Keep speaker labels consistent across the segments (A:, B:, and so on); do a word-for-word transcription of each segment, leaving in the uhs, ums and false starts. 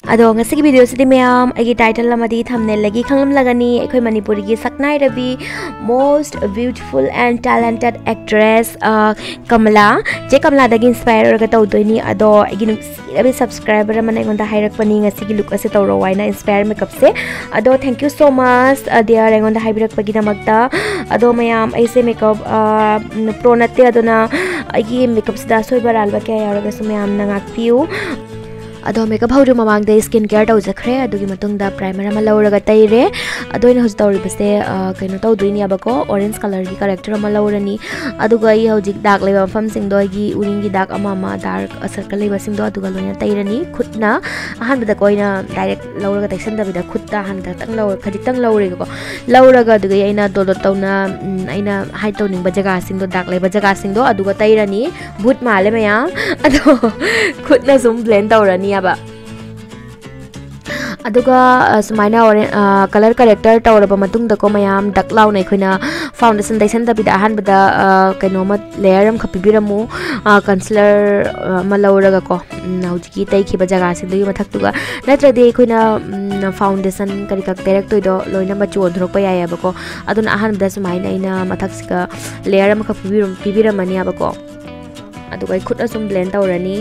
A: Ado ngasi video sidi mayam agi title lamadi thumbnail lagi khanglam lagani ekhoi Manipuri gi saknai Rebi most beautiful and talented actress uh, Kamala je Kamala dagi inspire ga tawdoini ado agi Rebi subscriber mana ngonda hairak pani ngasi gi look ase tawro waina inspire makeup se ado thank you so much uh, dear ngonda hairak pagi namakta ado mayam aise makeup uh, pro natte adona agi makeup sida soibar alba kya yaraga su mayam na ngakpiu ado makeup haudu mamang de skin care taw jakhre adugi matung da primer ama lauraga taire ado ina hos tawri base kaino taw duini abako orange color gi character ama laurani aduga I hojik dark leba fam sing do gi uring gi dark ama ama dark circle leba sing do aduga loina tairani khutna ahan da koina direct lauraga taisen da bida khutta han da tang laur khajik tang laure ko lauraga aduga ina do do tawna aina hai taw ning ba jaga sing do dark leba jaga sing do aduga tairani boot male maya ado khutna sum blend tawrani aba aduga sumaina color corrector tawraba matung da ko mayam daklaw na khoina foundation daisen da bida han bada kaino ma layer am khapibiramu concealer malawraga ko naujiki tai khiba jaga sindagi mathak tuga natradi khoina foundation kari kak direct toido loina ma chon thorok pa yaya bako aduna han bada sumaina ina mathak sika layer am khapibiram pibiramani abako aduga khutna sum blend tawrani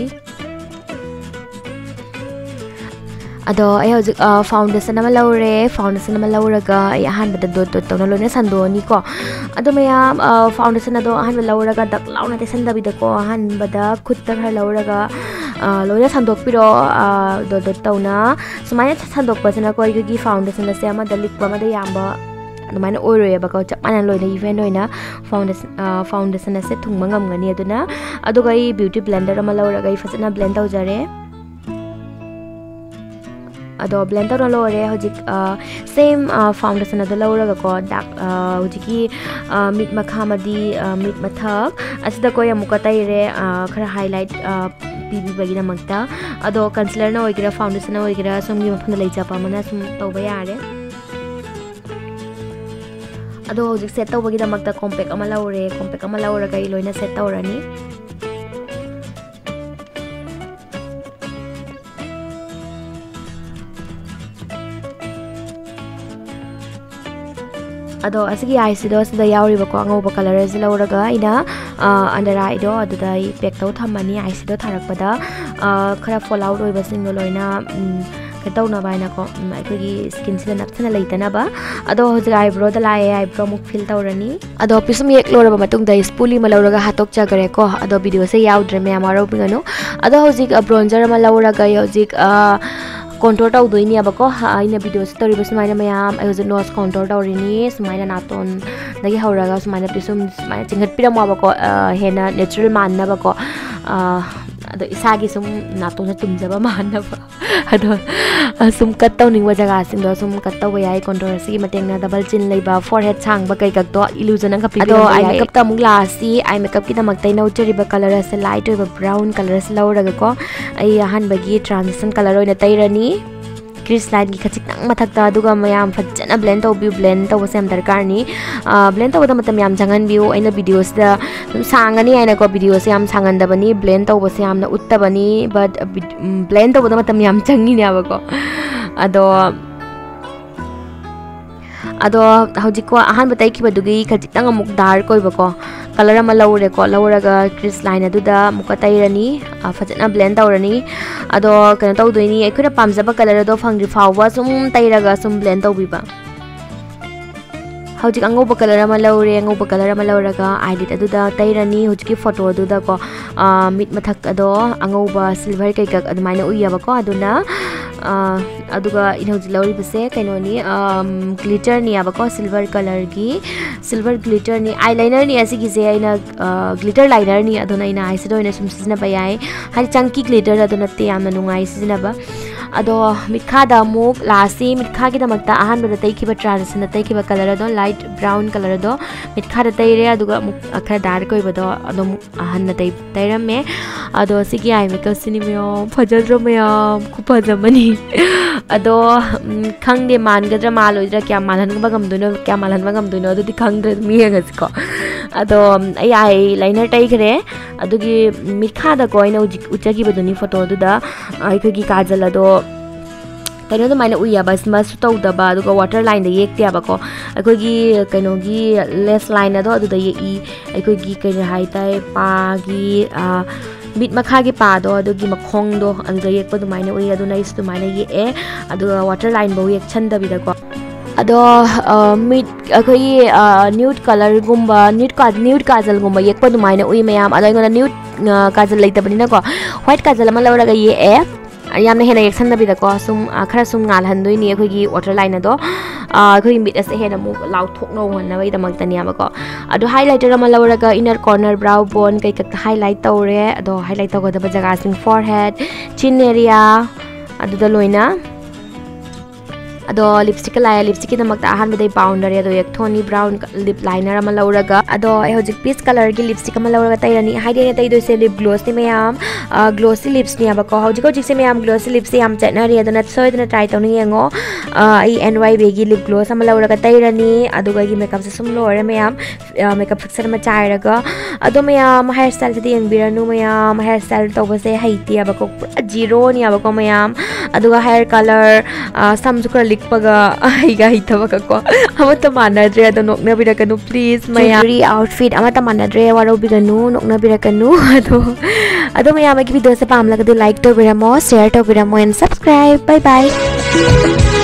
A: ado ay hojik foundation ama laure foundation ama lauraga ay ahan bada dot dot tawna loina sandoni ko ado maya foundation ado ahan bada lauraga dak launa te sanda bida ko ahan bada khutta har lauraga loina sandok piro dot dot tawna sumaya sandok pasana ko gi foundation ase ama dalik ba ma da yamba adumana oiro ya baka chap mana loina event oina foundation foundation ase thungma ngamgani aduna aduga I beauty blender ama lauraga I fasana blend tawjare ado blender na lore hojik same foundation ado lauraga ko dark hojiki mid makhamadi mid mathak asida ko yamuka taire khara highlight pibi bagi namakta ado concealer na oigira foundation na oigira somgi mafanda leijapa mana sum tawba yare ado hojik set tawbagi namakta compact ama laure compact ama lauraga I loina set tawrani ado asigi eyes do sida yauri bako angauba color ase lauraga ina under eye do aduda I pack taw thamani eyes do tharakpada khara fall out oiba sing loina ketau na baina ko aikogi skin sida napsana leitana ba ado hojra eyebrow da lai eyebrow muk fill tawrani ado pisum yek loraba matung da spoolie ma lauraga hatok chagare ko ado video se yaudre me amaro pingano ado hojik bronzer ma lauraga hojik contour taw doini abako ina video story bas maina mayam I was nose contour tawrini sumaina naton dagi hauraga sumaina pisum sumaina chingat piramo abako hena natural manna bako ado isagi sum naton na tumjaba manna ba ado sum kat taw ningwa jaga sing do sum kat taw yai contour sigi mateng na double chin leiba forehead chang ba kai kak to illusion ang kapi ado eye makeup ta mung lasi eye makeup ki namak tai nau cheriba color ase light oiba brown color ase lauraga ko ai ahan bagi transition color oina tairani crease line ki khachik nang mathakta aduga mayam fajana blend taw bi blend taw sem darkar ni blend taw da matam yam jangan view aina videos da sangani aina ko videos yam sangan da bani blend taw se yam na utta bani but blend taw da matam yam changi ni abako ado ado hojiko ahan batai ki badugi khachik nang amuk dark koi bako color ama laure ko lauraga crease line aduda muka tairani fajana blend tawrani ado kana tawdoini aikuna pamjaba color ado phangri fawwa sum tairaga sum blend tawbiba hojik angauba color ama laure angauba color ama lauraga eyelid aduda tairani hojiki photo aduda ko mid mathak ado angauba silver kai kak adumaina uyaba ko aduna aduga inhoji lauri base kainoni glitter ni abako silver color gi silver glitter ni eyeliner ni asigi je aina glitter liner ni aduna ina eye shadow ina sum sina bayai hari chunky glitter aduna te amna nungai sina ba ado mikha da muk lasi mikha gi damakta ahan bada tai khiba transition tai khiba color ado light brown color ado mikha da tai re aduga akhara dark koi bado ado ahan na tai tairamme ado sigi eye makeup sinimyo phajadro mayam khupajamani ado khangde mangadra maloidra kya malanba gamduno kya malanba gamduno adu dikhangdra miyagasiko ado ai ai liner tai khare adugi mikha da ko ina uji uchagi baduni photo adu da ai khagi kajal ado कहीं तो मैंने उब मस तौदब water line येक्तेबको अखोगी कहीं less line अदो येई अखोगी कहीं पागी मिट मखा की पादो अदुगी मखोंगदो अदुदा येक्पा दुमाइना उइ अदुना इस दुमाइना येए अदुगा वाटर लाइन बो येक्छनदबिदको अदो मिट अखोगी न्यूड कलर गुम्बा न्यूड का न्यूड काजल गुम्बा येक्पा दुमाइना उइ मयाम अदो इगोना न्यूड काजल लेतबनिना को व्हाइट काजल अमा लौरगा येए यामना हेना येक्छनदबिदको सुम खरा सुम ngalhandoi अखोगी वाटर लाइन अदो अखोगी मिट असे हेना मु लाउथोकनो होनबैदमक्तनियाबको अदो हाइलाइटर अमा लौरगा इनर कॉर्नर ब्राउ बोन कई कक हाइलाइट तौरे अदो हाइलाइट तौगदब जगह सिंग फोरहेड चिन एरिया अदुदा लोइना अदो लिपस्टिक लाया लिपस्टिक की नमक अहन बदे पाउडर अदो एक थोनी ब्राउन लिप लाइनर अमा लौरगा अदो होजिक पीच कलर की लिपस्टिक अमा लौरगा तैरनी हाइदे तैदो से लिप ग्लोस नि मयाम ग्लोसी लिप्स नि अबको होजिक होजिक से मयाम ग्लोसी लिप्स याम चटनरी अदो नट सोइदना ट्राई तौनी येंगो आई एनवाई बेगी लिप ग्लोस अमा लौरगा तैरनी अदुगा गी मेकअप से सुम लोरे मयाम मेकअप फिक्सर मा चाइरगा अदो मयाम हेयर स्टाइल से येंगबिरनु मयाम हेयर स्टाइल तौबसे हाइती अबको जीरो नि अबको मयाम अदुगा हेयर कलर सम जुकर लिखपगा आइगा हितबको अमत मानद्रे अदो नोकना बिरकनु प्लीज मयारी आउटफिट अमत मानद्रे वारो बिगनु नोकना बिरकनु अदो अदो मयाम की वीडियो से पामलगदे लाइक तो बिरमो शेयर तो बिरमो एंड सब्सक्राइब बाय बाय